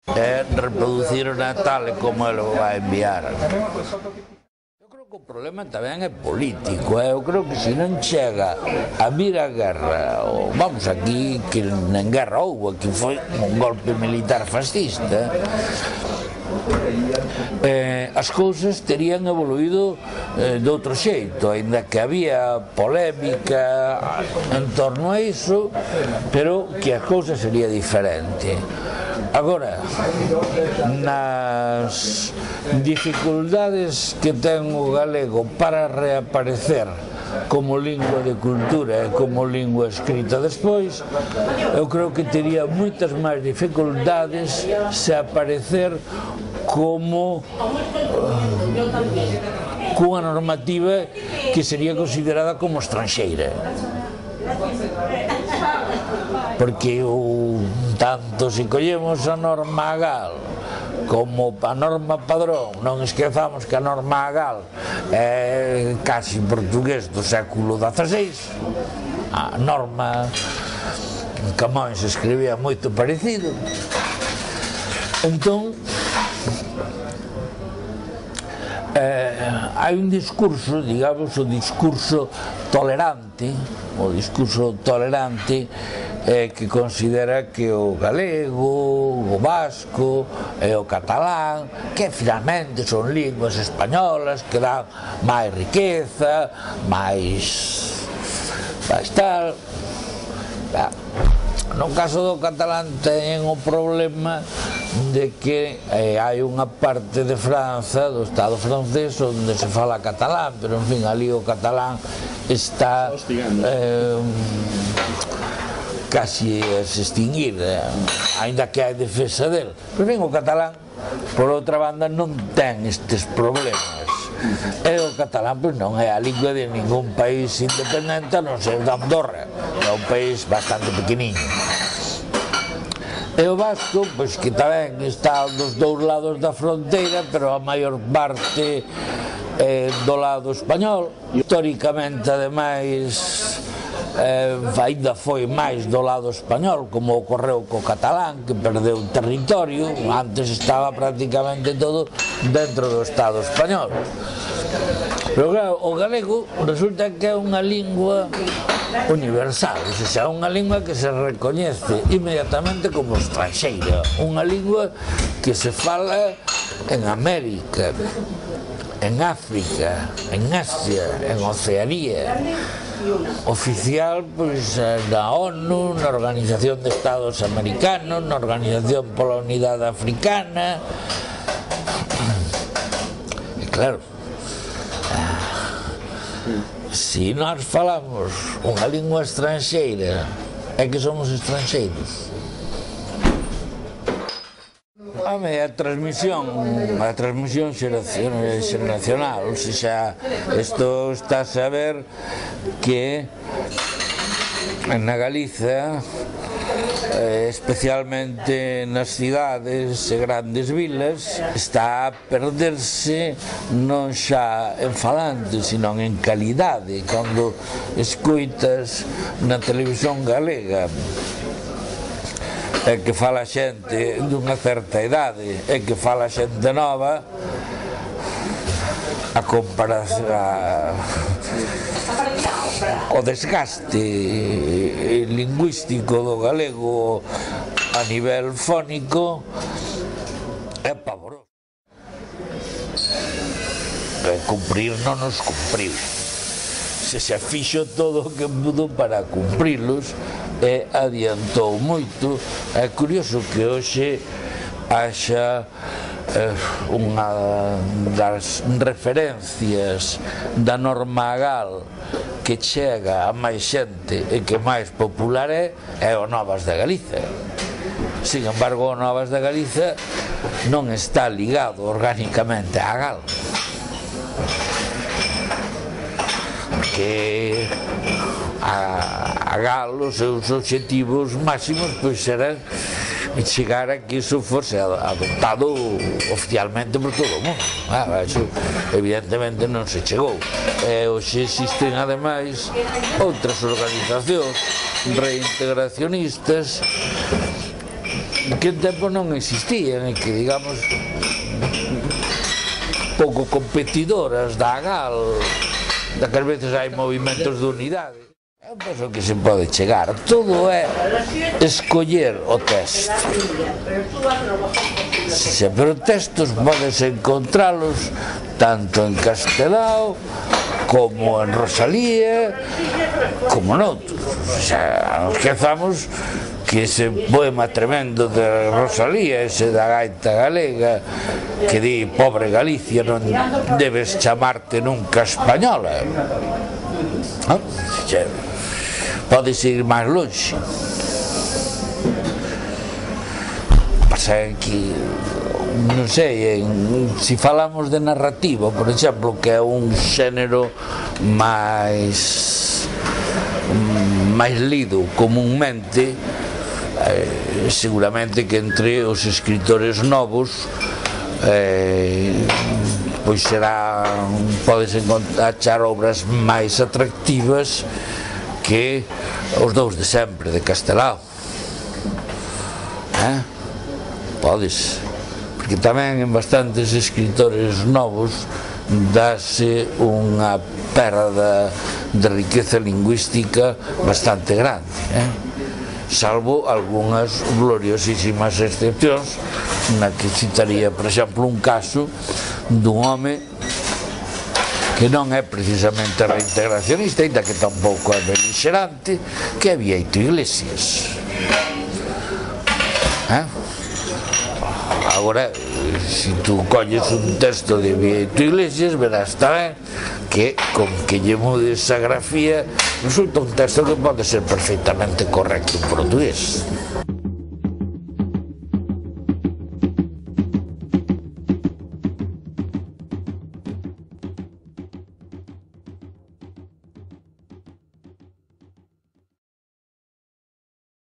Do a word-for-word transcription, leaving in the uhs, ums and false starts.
é reproducir tal e como ele o vai enviar. Eu creo que o problema tamén é político, eu creo que se non chega a vir a guerra, ou vamos aquí, que en guerra houve, que foi un golpe militar fascista, Eh, as cousas terían evoluído eh, de outro xeito, aínda que había polémica en torno a iso, pero que a cousa sería diferente. Agora, nas dificultades que ten o galego para reaparecer como lingua de cultura e como lingua escrita despois, eu creo que tería moitas máis dificultades se aparecer como uh, cunha normativa que sería considerada como estranxeira, porque o, tanto se collemos a norma Agal como a norma Padrón, non esquezamos que a norma Agal é casi portugués do século dieciséis, a norma Camões escribía moito parecido. Entón eh, hai un discurso, digamos, o discurso tolerante, o discurso tolerante eh, que considera que o galego, o vasco e o catalán, que finalmente son linguas españolas que dan máis riqueza, máis, máis tal. No caso do catalán ten o problema de que eh, hai unha parte de França, do Estado francés, onde se fala catalán, pero en fin, ali o catalán está eh, casi a se extinguir, eh, ainda que hai defensa del. Pero ben, o catalán, por outra banda, non ten estes problemas. E o catalán pois non é a lingua de ningún país independente, a non ser de Andorra, que é un país bastante pequeniño. E o vasco, pois que tamén está dos dous lados da fronteira, pero a maior parte é do lado español. Históricamente, ademais, eh, ainda foi máis do lado español, como ocorreu co catalán, que perdeu territorio, antes estaba prácticamente todo dentro do Estado español. Pero claro, o galego resulta que é unha lingua universal, ou seja, é unha lingua que se recoñece inmediatamente como estranxeira, unha lingua que se fala en América, en África, en Asia, en Oceanía, oficial pois na ONU, na Organización de Estados Americanos, na Organización pola Unidade Africana. E claro, se nós falamos unha lingua estranxeira, é que somos estranxeiros. A transmisión, a transmisión xeracional, ou seja, isto está a saber que na Galiza, especialmente nas cidades e grandes vilas, está a perderse non xa en falante, sino en calidade. Cando escoitas na televisión galega é que fala xente dunha certa idade, é que fala xente nova, a comparación, a, o desgaste lingüístico do galego a nivel fónico é pavoroso. Cumprir non nos cumpriu, se se fixo todo o que pudo para cumprilos e adiantou moito. É curioso que hoxe haxa eh, unha das referencias da norma Agal que chega a máis xente e que máis popular é, é o Novas de Galiza. Sin embargo, o Novas de Galiza non está ligado orgánicamente a Agal, porque a Agal, os seus obxectivos máximos pois eran chegar a que iso fose adoptado oficialmente por todo o mundo. Ah, iso evidentemente non se chegou. E hoxe existen ademais outras organizacións reintegracionistas que naquele tempo non existían, e que, digamos, pouco competidoras da Gal, daquelas veces hai movimentos de unidade. Eu penso que se pode chegar, todo é escoller o texto. Pero textos podes encontralos tanto en Castelao como en Rosalía, como noutros. O sea, non esquezamos que ese poema tremendo de Rosalía, ese da gaita galega, que di, pobre Galicia, non debes chamarte nunca española. Non? Podes ir máis longe. Pasa que, non sei, se falamos de narrativa, por exemplo, que é un xénero máis máis lido comúnmente, eh, seguramente que entre os escritores novos eh, pois será, podes achar obras máis atractivas que os dous de sempre, de Castelao. Eh? Podes, porque tamén en bastantes escritores novos dase unha perda de riqueza lingüística bastante grande, eh? Salvo algunhas gloriosísimas excepcións, na que citaría, por exemplo, un caso dun home que non é precisamente reintegracionista, ainda que tampouco é beligerante, que é Bieito Iglesias. Eh? Agora, se tú colles un texto de Bieito Iglesias, verás tamén que, con que lle mudes a grafía, resulta un texto que pode ser perfectamente correcto en portugués.